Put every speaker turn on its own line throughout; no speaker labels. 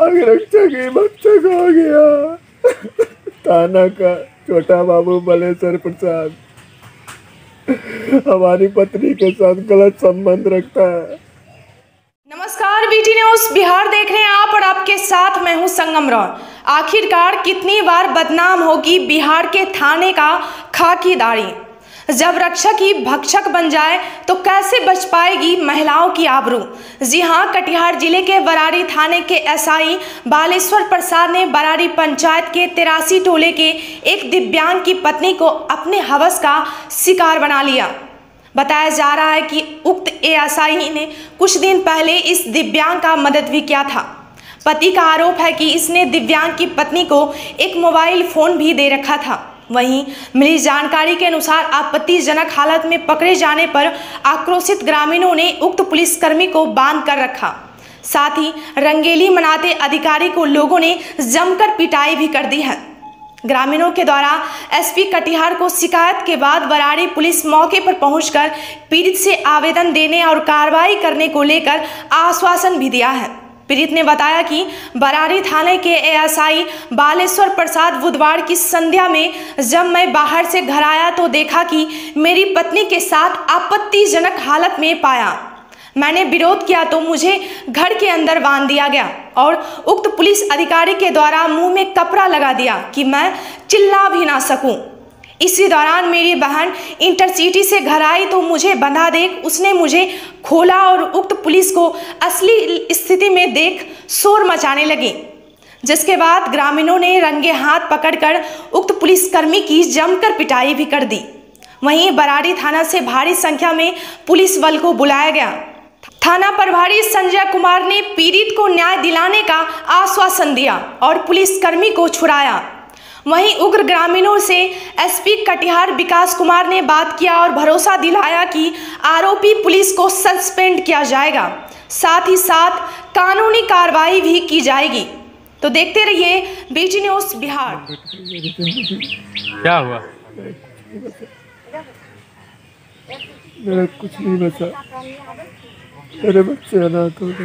अंगरक्षक ही भक्षक हो गया। थाना का छोटा बाबू बलेश्वर प्रसाद हमारी पत्नी के साथ गलत संबंध रखता है।
नमस्कार, बीटी न्यूज बिहार देख रहे हैं आप और आपके साथ मैं हूं संगम रॉन। आखिरकार कितनी बार बदनाम होगी बिहार के थाने का खाकीदारी। जब रक्षक ही भक्षक बन जाए तो कैसे बच पाएगी महिलाओं की आबरू। जी हां, कटिहार जिले के बरारी थाने के एसआई बालेश्वर प्रसाद ने बरारी पंचायत के 83 टोले के एक दिव्यांग की पत्नी को अपने हवस का शिकार बना लिया। बताया जा रहा है कि उक्त एएसआई ने कुछ दिन पहले इस दिव्यांग का मदद भी किया था। पति का आरोप है कि इसने दिव्यांग की पत्नी को एक मोबाइल फोन भी दे रखा था। वहीं मिली जानकारी के अनुसार आपत्तिजनक हालत में पकड़े जाने पर आक्रोशित ग्रामीणों ने उक्त पुलिसकर्मी को बांध कर रखा। साथ ही रंगेली मनाते अधिकारी को लोगों ने जमकर पिटाई भी कर दी है। ग्रामीणों के द्वारा एसपी कटिहार को शिकायत के बाद बरारी पुलिस मौके पर पहुंचकर पीड़ित से आवेदन देने और कार्रवाई करने को लेकर आश्वासन भी दिया है। पीड़ित ने बताया कि बरारी थाने के एएसआई बालेश्वर प्रसाद बुधवार की संध्या में जब मैं बाहर से घर आया तो देखा कि मेरी पत्नी के साथ आपत्तिजनक हालत में पाया। मैंने विरोध किया तो मुझे घर के अंदर बांध दिया गया और उक्त पुलिस अधिकारी के द्वारा मुंह में कपड़ा लगा दिया कि मैं चिल्ला भी ना सकूं। इसी दौरान मेरी बहन इंटरसिटी से घर आई तो मुझे बंधा देख उसने मुझे खोला और उक्त पुलिस को असली स्थिति में देख शोर मचाने लगी, जिसके बाद ग्रामीणों ने रंगे हाथ पकड़कर उक्त पुलिसकर्मी की जमकर पिटाई भी कर दी। वहीं बरारी थाना से भारी संख्या में पुलिस बल को बुलाया गया। थाना प्रभारी संजय कुमार ने पीड़ित को न्याय दिलाने का आश्वासन दिया और पुलिसकर्मी को छुड़ाया। वहीं उग्र ग्रामीणों से एसपी कटिहार विकास कुमार ने बात किया और भरोसा दिलाया कि आरोपी पुलिस को सस्पेंड किया जाएगा, साथ ही साथ कानूनी कार्रवाई भी की जाएगी। तो देखते रहिए बीटी न्यूज बिहार।
क्या हुआ?
मेरा कुछ नहीं बचा, मेरे बच्चे अनाथ हो गए।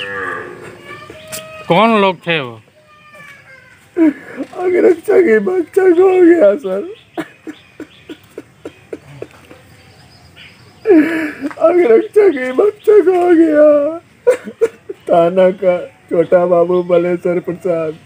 कौन लोग थे वो?
अंगरक्षक ही भक्षक हो गया सर। अंगरक्षक ही भक्षक हो गया। थाना का छोटा बाबू बलेश्वर प्रसाद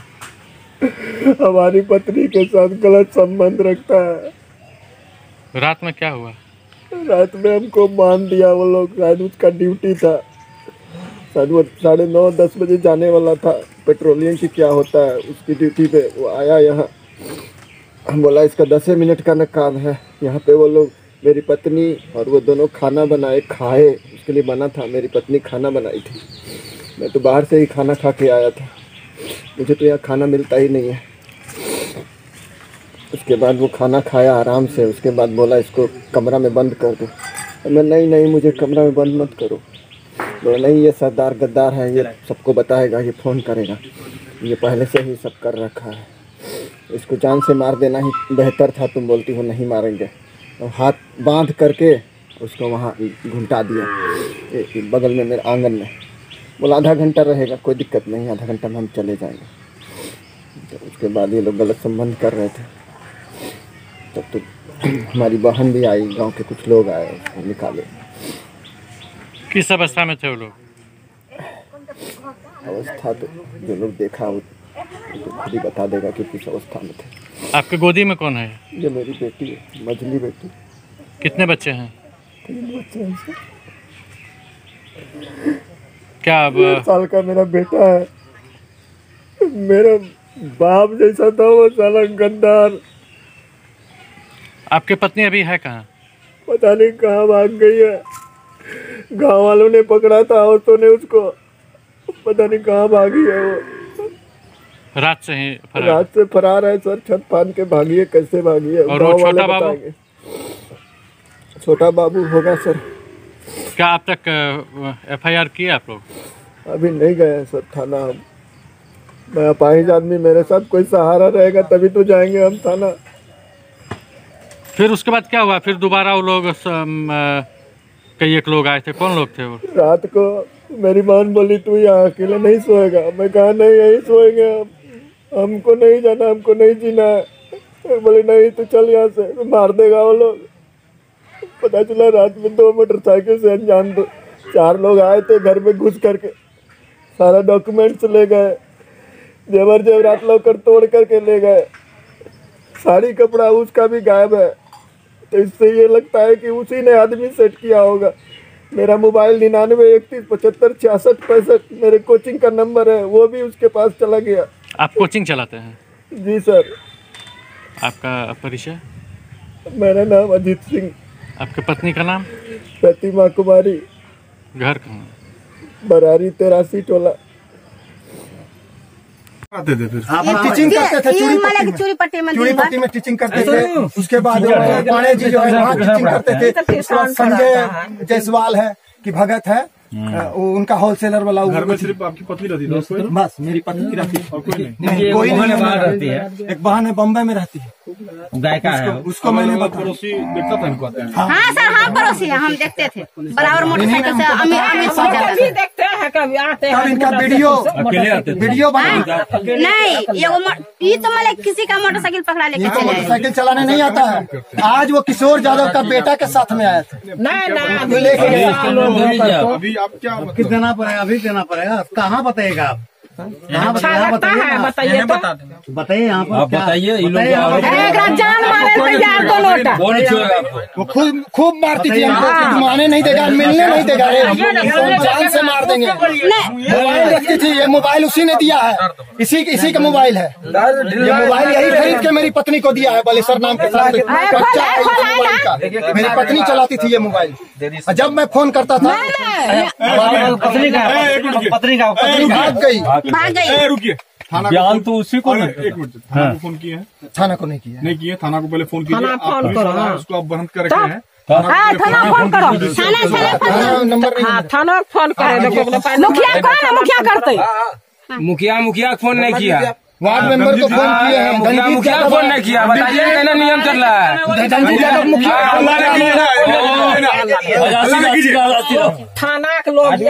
हमारी पत्नी के साथ गलत संबंध रखता है।
रात में क्या हुआ?
रात में हमको बांध दिया वो लोग। शायद उसका ड्यूटी था, शायद वो 9:30-10 बजे जाने वाला था। पेट्रोलियम की क्या होता है उसकी ड्यूटी पे वो आया यहाँ। हम बोला इसका 10 मिनट का न काम है। यहाँ पे वो लोग मेरी पत्नी और वो दोनों खाना बनाए खाए, उसके लिए बना था। मेरी पत्नी खाना बनाई थी, मैं तो बाहर से ही खाना खा के आया था। मुझे तो यहाँ खाना मिलता ही नहीं है। उसके बाद वो खाना खाया आराम से। उसके बाद बोला इसको कमरा में बंद कर दो। मैं नहीं मुझे कमरा में बंद मत करो। बोला नहीं, ये सरदार गद्दार है, ये सबको बताएगा, ये फ़ोन करेगा, ये पहले से ही सब कर रखा है, इसको जान से मार देना ही बेहतर था। तुम बोलती हो नहीं मारेंगे। और हाथ बांध करके उसको वहाँ घुंटा दिया बगल में मेरे आंगन में। बोला आधा घंटा रहेगा, कोई दिक्कत नहीं, आधा घंटा में हम चले जाएंगे। तो उसके बाद ये लोग गलत संबंध कर रहे थे। तब तो हमारी बहन भी आई, गांव के कुछ लोग आए, उसको निकाले।
किस अवस्था में थे वो लोग?
अवस्था तो जो लोग देखा वो तो खुद ही बता देगा कि किस अवस्था में थे।
आपके गोदी में कौन है?
ये मेरी बेटी है, मझली बेटी।
कितने बच्चे हैं?
3 बच्चे हैं।
क्या अब
1 साल का मेरा बेटा है। मेरा बाप जैसा था वो साला गद्दार।
आपकी पत्नी अभी है कहाँ?
पता नहीं कहाँ भाग गई है। गांव वालों ने पकड़ा था, औरतों ने उसको, पता नहीं कहाँ भागी है वो।
रात से ही फरार?
रात से फरार है सर। छत फान के भागी है, कैसे भागी है
और वो छोटा बाबू?
छोटा बाबू होगा सर।
क्या आप तक एफआईआर किया आप लोग?
अभी नहीं गए हैं सर थाना। मैं अपाहिज आदमी, मेरे साथ कोई सहारा रहेगा तभी तो जाएंगे हम थाना।
फिर उसके बाद क्या हुआ? फिर दोबारा वो लोग कई एक लोग आए थे। कौन लोग थे वो?
रात को मेरी बहन बोली तू यहाँ अकेले नहीं सोएगा। मैं कहा नहीं, यहीं सोएंगे हमको नहीं जाना, हमको नहीं जीना है। बोले नहीं तू चल यहाँ से, तो मार देगा वो लोग। पता चला रात में 2 मोटरसाइकिल से अनजान 4 लोग आए थे, घर में घुस करके सारा डॉक्यूमेंट्स ले गए, जेवर जेवरात लॉकर तोड़ करके ले गए, साड़ी कपड़ा उसका भी गायब है। तो इससे ये लगता है कि उसी ने आदमी सेट किया होगा। मेरा मोबाइल 99 31 75 66 65 मेरे कोचिंग का नंबर है, वो भी उसके पास चला गया।
आप कोचिंग चलाते हैं?
जी सर।
आपका परिचय?
मेरा नाम अजीत सिंह।
आपकी पत्नी का नाम?
प्रतिमा कुमारी।
घर कहाँ?
बरारी 83 टोला।
आते थे फिर
आप टीचिंग करते थे चूड़ी पट्टी में टीचिंग करते थे। उसके बाद पाणे जी जो है वहाँ टीचिंग करते थे। उसके बाद संजय जायसवाल है कि भगत है, वो उनका होलसेलर वाला।
घर में सिर्फ आपकी पत्नी रहती थी?
बस मेरी पत्नी रहती है
और कोई
नहीं। कोई नहीं रहती है। एक बहन है बम्बई में रहती है, गायिका है। उसको मैंने
पड़ोसी देखता था इनको आते हैं।
हाँ सर, हाँ पड़ोसी है, हम देखते थे बराबर मोटरसाइकिल से। कभी देखते हैं, कभी आते हैं।
इनका वीडियो बना
नहीं, ये तो मतलब किसी का मोटरसाइकिल पकड़ा लेके चले।
मोटरसाइकिल चलाने नहीं आता है। आज वो किशोर यादव का बेटा के साथ में आया था।
अभी आप क्या
किस देना पड़ेगा? अभी देना पड़ेगा। कहाँ बताइएगा आप? कहाँ बताइए? बताइए तो बताइए यहाँ पर बताइए। वो खूब मारती थी हमको, मारने नहीं देगा, मिलने नहीं देगा, जान से मार देंगे। मोबाइल रखती थी, ये मोबाइल उसी ने दिया है, इसी का मोबाइल है। ये मोबाइल यही खरीद के मेरी पत्नी को दिया है, बालेश्वर नाम के साथ। मेरी पत्नी चलाती थी ये मोबाइल। जब मैं फोन करता था पत्नी भाग गई।
रुकिए,
बयान तो उसी को।
1 मिनट, थाना को फोन किए हैं?
थाना को नहीं किया।
नहीं किए, थाना को पहले फोन कीजिए। उसको आप बंद कर रखे हैं।
थाना फोन करो,
नंबर
थाना फोन करे।
मुखिया कौन है? मुखिया करते
मुखिया फोन नहीं किया।
वार्ड मेंबर को फोन किए हैं।
मुखिया फोन नहीं किया। बताइए कहना नियम चल रहा है।
थाना के लोग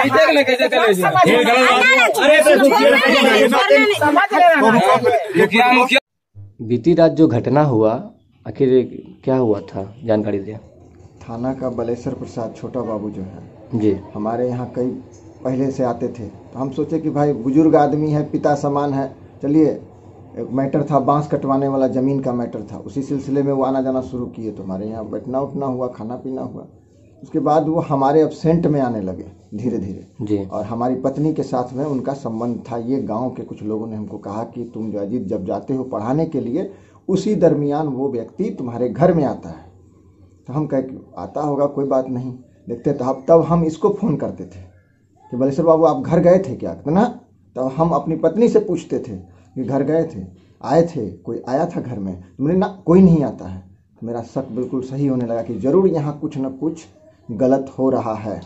बीती रात जो घटना हुआ, आखिर क्या हुआ था, जानकारी दें।
थाना का बालेश्वर प्रसाद छोटा बाबू जो है
जी,
हमारे यहाँ कई पहले से आते थे। तो हम सोचे कि भाई बुजुर्ग आदमी है, पिता समान है, चलिए। एक मैटर था, बांस कटवाने वाला ज़मीन का मैटर था। उसी सिलसिले में वो आना जाना शुरू किए। तो हमारे यहाँ बैठना उठना हुआ, खाना पीना हुआ। उसके बाद वो हमारे एब्सेंट में आने लगे धीरे धीरे
जी।
और हमारी पत्नी के साथ में उनका संबंध था। ये गांव के कुछ लोगों ने हमको कहा कि तुम जो अजीत जब जाते हो पढ़ाने के लिए, उसी दरमियान वो व्यक्ति तुम्हारे घर में आता है। तो हम कह आता होगा, कोई बात नहीं, देखते। तब हम इसको फ़ोन करते थे कि बालेश्वर बाबू आप घर गए थे क्या ना। तब हम अपनी पत्नी से पूछते थे कि घर गए थे, आए थे, कोई आया था घर में? तुमने ना, कोई नहीं आता है। तो मेरा शक बिल्कुल सही होने लगा कि ज़रूर यहाँ कुछ न कुछ गलत हो रहा है।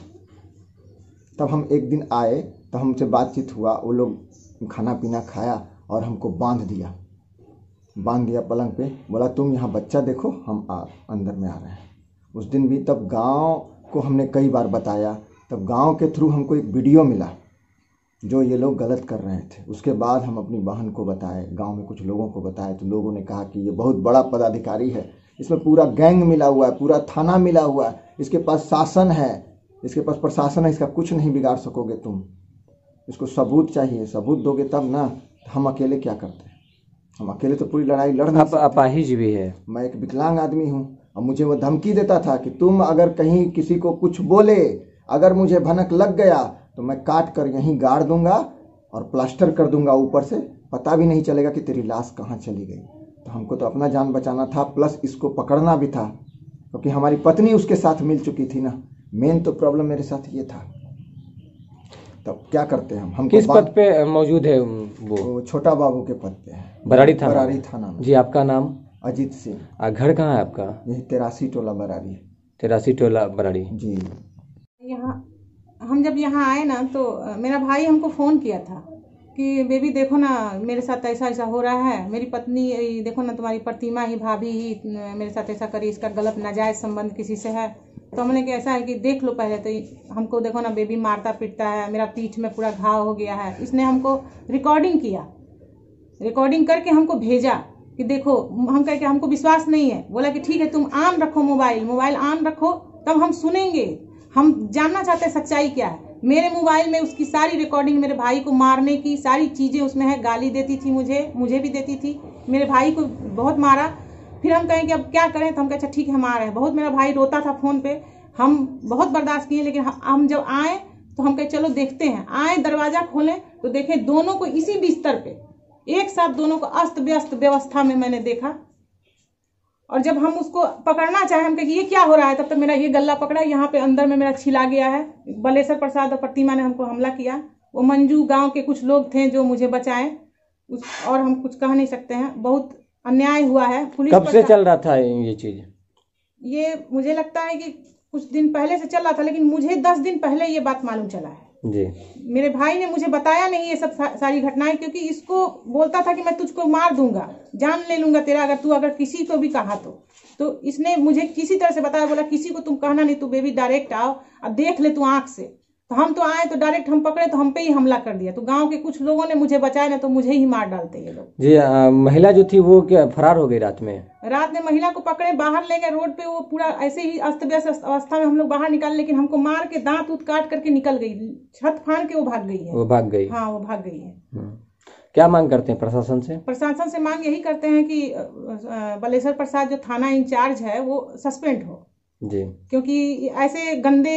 तब हम एक दिन आए, तो हमसे बातचीत हुआ। वो लोग खाना पीना खाया और हमको बांध दिया पलंग पे। बोला तुम यहाँ बच्चा देखो, हम अंदर में आ रहे हैं। उस दिन भी तब गांव को हमने कई बार बताया। तब गांव के थ्रू हमको एक वीडियो मिला जो ये लोग गलत कर रहे थे। उसके बाद हम अपनी बहन को बताए, गांव में कुछ लोगों को बताए। तो लोगों ने कहा कि ये बहुत बड़ा पदाधिकारी है, इसमें पूरा गैंग मिला हुआ है, पूरा थाना मिला हुआ है, इसके पास शासन है, इसके पास प्रशासन है, इसका कुछ नहीं बिगाड़ सकोगे तुम। इसको सबूत चाहिए, सबूत दोगे तब ना। हम अकेले क्या करते हैं? हम अकेले तो पूरी लड़ाई लड़ नहीं सकते।
अपाहिज भी है।
मैं एक विकलांग आदमी हूँ और मुझे वो धमकी देता था कि तुम अगर कहीं किसी को कुछ बोले, अगर मुझे भनक लग गया तो मैं काट कर यहीं गाड़ दूंगा और प्लास्टर कर दूंगा ऊपर से, पता भी नहीं चलेगा कि तेरी लाश कहाँ चली गई। तो हमको तो अपना जान बचाना था, प्लस इसको पकड़ना भी था, क्योंकि हमारी पत्नी उसके साथ मिल चुकी थी ना। मेन तो प्रॉब्लम मेरे साथ ये था। तब क्या करते हैं हम?
किस पद पे मौजूद है वो?
छोटा बाबू के पद पे है,
बरारी थाना में। जी, आपका नाम?
अजीत सिंह।
घर कहाँ है आपका?
यही 83 टोला बरारी।
83 टोला बरारी
जी।
यहाँ हम जब यहाँ आए ना, तो मेरा भाई हमको फ़ोन किया था कि बेबी देखो ना, मेरे साथ ऐसा ऐसा हो रहा है, मेरी पत्नी देखो ना, तुम्हारी प्रतिमा ही भाभी ही मेरे साथ ऐसा करी, इसका गलत नाजायज़ संबंध किसी से है। तो हमने कि ऐसा है कि देख लो पहले, तो हमको देखो ना बेबी मारता पीटता है, मेरा पीठ में पूरा घाव हो गया है। इसने हमको रिकॉर्डिंग किया, रिकॉर्डिंग करके हमको भेजा कि देखो। हम कह के हमको विश्वास नहीं है, बोला कि ठीक है तुम ऑन रखो मोबाइल ऑन रखो, तब हम सुनेंगे, हम जानना चाहते हैं सच्चाई क्या है। मेरे मोबाइल में उसकी सारी रिकॉर्डिंग, मेरे भाई को मारने की सारी चीजें उसमें है, गाली देती थी मुझे भी देती थी, मेरे भाई को बहुत मारा। फिर हम कहें कि अब क्या करें, तो हम कहे अच्छा ठीक है हम आ रहे हैं। बहुत मेरा भाई रोता था फोन पे, हम बहुत बर्दाश्त किए, लेकिन हम जब आए तो हम कहे चलो देखते हैं। आए, दरवाजा खोलें तो देखें दोनों को इसी बिस्तर पे एक साथ, दोनों को अस्त व्यस्त व्यवस्था में मैंने देखा। और जब हम उसको पकड़ना चाहे, हम कहे ये क्या हो रहा है, तब तक मेरा ये गला पकड़ा, यहाँ पे अंदर में मेरा छिला गया है। बलेश्वर प्रसाद और प्रतिमा ने हमको हमला किया। वो मंजू गांव के कुछ लोग थे जो मुझे बचाए, और हम कुछ कह नहीं सकते हैं। बहुत अन्याय हुआ है। पुलिस
कब से चल रहा था ये चीज?
ये मुझे लगता है कि कुछ दिन पहले से चल रहा था, लेकिन मुझे 10 दिन पहले ये बात मालूम चला है
जी।
मेरे भाई ने मुझे बताया नहीं ये सब सारी घटनाएं, क्योंकि इसको बोलता था कि मैं तुझको मार दूंगा, जान ले लूंगा तेरा, अगर किसी को भी कहा तो इसने मुझे किसी तरह से बताया, बोला किसी को तुम कहना नहीं, तू बेबी डायरेक्ट आओ और देख ले तू आंख से। तो हम तो आए, तो डायरेक्ट हम पकड़े तो हम पे ही हमला कर दिया। तो गांव के कुछ लोगों ने मुझे बचाया, ना तो मुझे ही मार डालते ये लोग
जी। महिला जो थी वो क्या फरार हो गई रात में?
रात में महिला को पकड़े, बाहर ले गए रोड पे, वो पूरा ऐसे ही अस्त व्यस्त अवस्था में हम लोग बाहर निकाले, लेकिन हमको मार के दांत उत काट करके निकल गई, छत फाड़ के वो भाग गई है।
वो भाग गई?
हाँ वो भाग गई है।
क्या मांग करते हैं प्रशासन से?
प्रशासन से मांग यही करते हैं कि बलेश्वर प्रसाद जो थाना इंचार्ज है वो सस्पेंड हो
जी,
क्योंकि ऐसे गंदे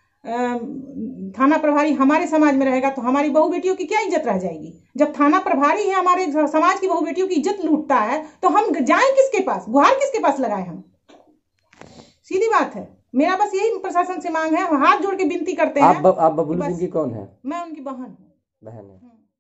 थाना प्रभारी हमारे समाज में रहेगा तो हमारी बहू बेटियों की क्या इज्जत रह जाएगी। जब थाना प्रभारी है हमारे समाज की बहू बेटियों की इज्जत लूटता है तो हम जाएं किसके पास, गुहार किसके पास लगाए हम? सीधी बात है। मेरा बस यही प्रशासन से मांग है, हाथ जोड़ के विनती करते हैं।
आप बबलू सिंह की कौन है?
मैं उनकी बहन हूँ।
बहन है।